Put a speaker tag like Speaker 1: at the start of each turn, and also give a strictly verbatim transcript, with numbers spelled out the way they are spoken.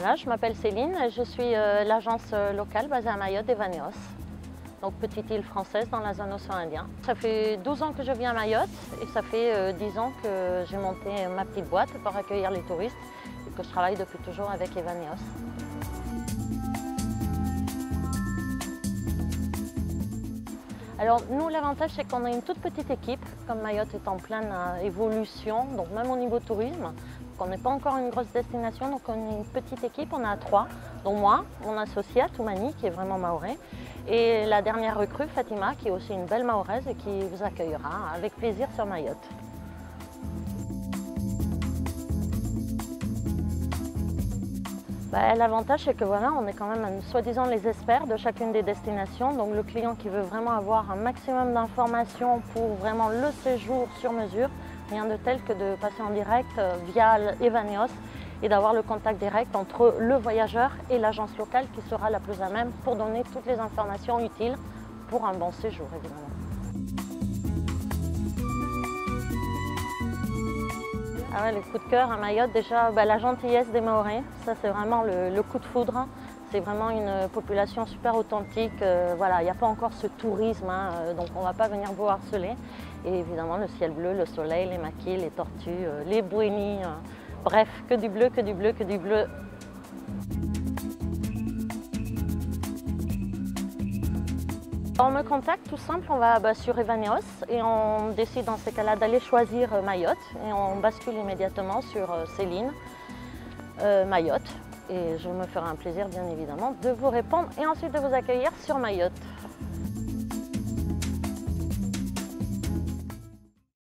Speaker 1: Voilà, je m'appelle Céline, je suis euh, l'agence locale basée à Mayotte d'Evaneos, donc petite île française dans la zone océan Indien. Ça fait douze ans que je viens à Mayotte et ça fait euh, dix ans que j'ai monté ma petite boîte pour accueillir les touristes et que je travaille depuis toujours avec Evaneos. Alors nous, l'avantage c'est qu'on a une toute petite équipe, comme Mayotte est en pleine euh, évolution, donc même au niveau tourisme. On n'est pas encore une grosse destination, donc on est une petite équipe, on a trois, dont moi, mon associé Toumani, qui est vraiment mahorais, et la dernière recrue, Fatima, qui est aussi une belle mahoraise et qui vous accueillera avec plaisir sur Mayotte. Bah, l'avantage, c'est que voilà, on est quand même soi-disant les experts de chacune des destinations, donc le client qui veut vraiment avoir un maximum d'informations pour vraiment le séjour sur mesure, rien de tel que de passer en direct via Evaneos et d'avoir le contact direct entre le voyageur et l'agence locale qui sera la plus à même pour donner toutes les informations utiles pour un bon séjour, évidemment. Ah ouais, le coup de cœur à Mayotte, déjà bah, la gentillesse des Mahorais, ça c'est vraiment le, le coup de foudre. C'est vraiment une population super authentique, euh, voilà, il n'y a pas encore ce tourisme, hein, euh, donc on ne va pas venir vous harceler. Et évidemment le ciel bleu, le soleil, les maquis, les tortues, euh, les bouénies, euh, bref, que du bleu, que du bleu, que du bleu. On me contacte tout simple, on va bah, sur Evaneos et on décide dans ces cas-là d'aller choisir euh, Mayotte et on bascule immédiatement sur euh, Céline, euh, Mayotte. Et je me ferai un plaisir bien évidemment de vous répondre et ensuite de vous accueillir sur Mayotte.